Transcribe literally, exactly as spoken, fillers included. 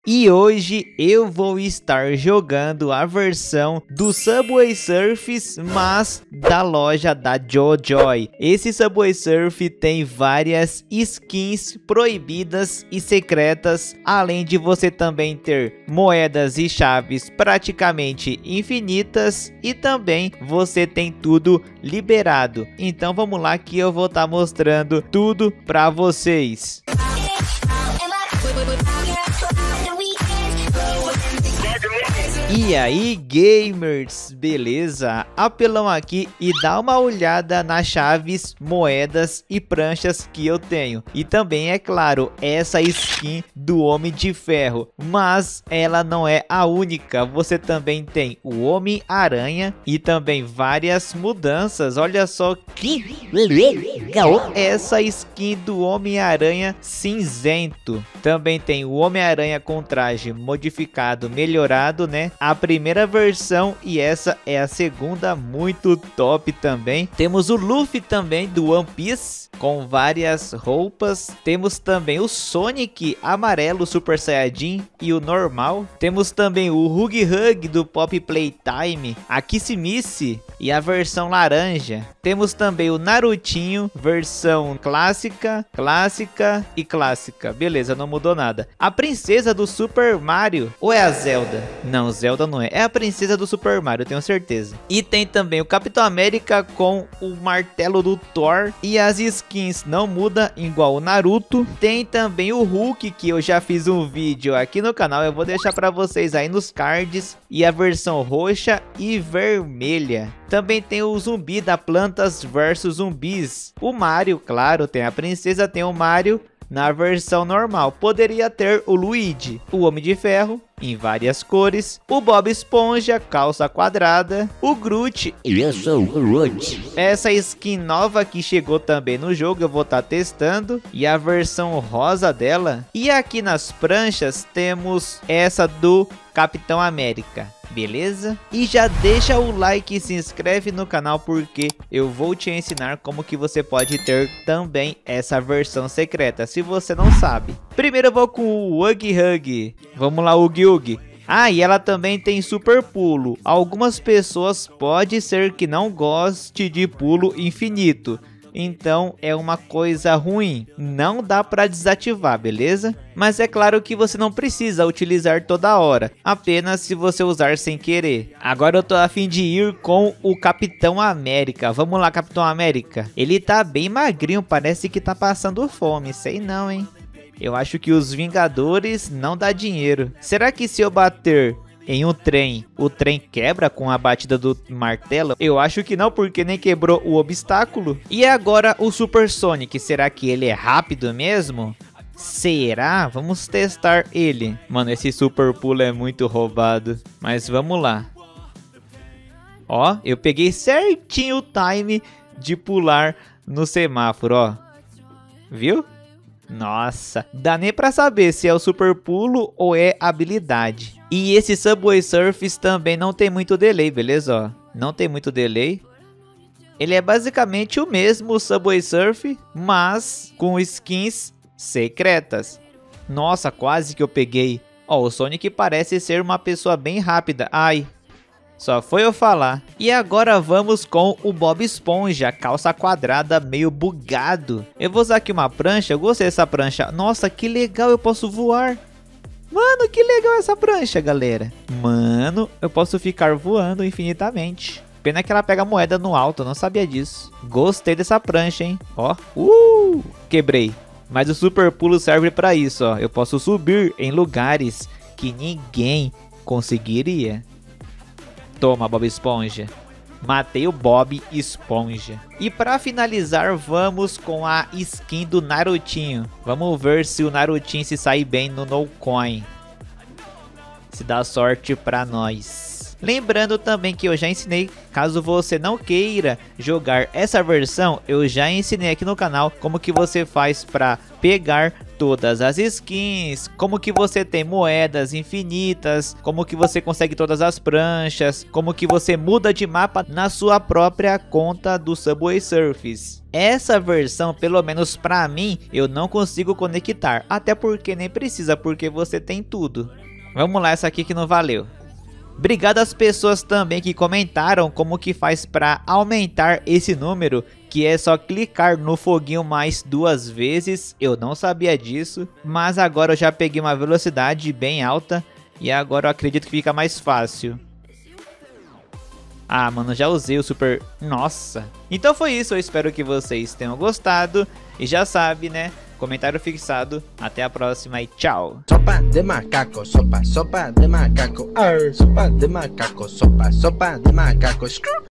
E hoje eu vou estar jogando a versão do Subway Surfers, mas da loja da JoJoy. Esse Subway Surf tem várias skins proibidas e secretas, além de você também ter moedas e chaves praticamente infinitas, e também você tem tudo liberado. Então vamos lá que eu vou estar mostrando tudo para vocês. E aí, gamers, beleza? Apelão aqui e dá uma olhada nas chaves, moedas e pranchas que eu tenho. E também, é claro, essa skin do Homem de Ferro. Mas ela não é a única. Você também tem o Homem-Aranha e também várias mudanças. Olha só que legal essa skin do Homem-Aranha cinzento. Também tem o Homem-Aranha com traje modificado, melhorado, né? A primeira versão, e essa é a segunda, muito top também. Temos o Luffy também do One Piece com várias roupas. Temos também o Sonic amarelo Super Saiyajin e o normal. Temos também o Hug Hug do Pop Playtime, a Kiss Miss e a versão laranja. Temos também o Narutinho versão clássica, clássica e clássica. Beleza, não mudou nada. A princesa do Super Mario, ou é a Zelda? Não, Zelda não é. É a princesa do Super Mario, tenho certeza. E tem também o Capitão América com o martelo do Thor. E as skins não mudam, igual o Naruto. Tem também o Hulk, que eu já fiz um vídeo aqui no canal. Eu vou deixar para vocês aí nos cards. E a versão roxa e vermelha. Também tem o zumbi da Plantas versus Zumbis. O Mario, claro, tem a princesa, tem o Mario na versão normal. Poderia ter o Luigi, o Homem de Ferro, em várias cores, o Bob Esponja, calça quadrada, o Groot. Eu sou o Groot. Essa skin nova que chegou também no jogo, eu vou estar tá testando, e a versão rosa dela. E aqui nas pranchas temos essa do Capitão América. Beleza? E já deixa o like e se inscreve no canal, porque eu vou te ensinar como que você pode ter também essa versão secreta, se você não sabe. Primeiro eu vou com o Hug Hug. Vamos lá, Hug Hug. Ah, e ela também tem super pulo. Algumas pessoas pode ser que não goste de pulo infinito, então é uma coisa ruim, não dá para desativar, beleza? Mas é claro que você não precisa utilizar toda hora, apenas se você usar sem querer. Agora eu tô a fim de ir com o Capitão América. Vamos lá, Capitão América. Ele tá bem magrinho, parece que tá passando fome, sei não, hein? Eu acho que os Vingadores não dá dinheiro. Será que se eu bater em um trem, o trem quebra com a batida do martelo? Eu acho que não, porque nem quebrou o obstáculo. E agora o Super Sonic, será que ele é rápido mesmo? Será? Vamos testar ele. Mano, esse super pulo é muito roubado, mas vamos lá. Ó, eu peguei certinho o time de pular no semáforo, ó. Viu? Nossa, dá nem pra saber se é o super pulo ou é habilidade. E esse Subway Surfers também não tem muito delay, beleza? Ó, não tem muito delay. Ele é basicamente o mesmo Subway Surf, mas com skins secretas. Nossa, quase que eu peguei. Ó, o Sonic parece ser uma pessoa bem rápida. Ai, só foi eu falar. E agora vamos com o Bob Esponja, calça quadrada meio bugado. Eu vou usar aqui uma prancha, eu gostei dessa prancha. Nossa, que legal, eu posso voar. Mano, que legal essa prancha, galera. Mano, eu posso ficar voando infinitamente. Pena que ela pega moeda no alto, eu não sabia disso. Gostei dessa prancha, hein. Ó, uh, quebrei. Mas o super pulo serve pra isso, ó. Eu posso subir em lugares que ninguém conseguiria. Toma, Bob Esponja. Matei o Bob Esponja. E para finalizar, vamos com a skin do Narutinho. Vamos ver se o Narutinho se sai bem no No Coin. Se dá sorte para nós. Lembrando também que eu já ensinei, caso você não queira jogar essa versão, eu já ensinei aqui no canal como que você faz para pegar todas as skins, como que você tem moedas infinitas, como que você consegue todas as pranchas, como que você muda de mapa na sua própria conta do Subway Surfers. Essa versão, pelo menos pra mim, eu não consigo conectar, até porque nem precisa, porque você tem tudo. Vamos lá, essa aqui que não valeu. Obrigado às pessoas também que comentaram como que faz para aumentar esse número, que é só clicar no foguinho mais duas vezes. Eu não sabia disso, mas agora eu já peguei uma velocidade bem alta e agora eu acredito que fica mais fácil. Ah, mano, já usei o super... Nossa! Então foi isso, eu espero que vocês tenham gostado e já sabe, né? Comentário fixado, até a próxima e tchau. Sopa de macaco, sopa, sopa de macaco, arr, sopa de macaco, sopa, sopa de macaco.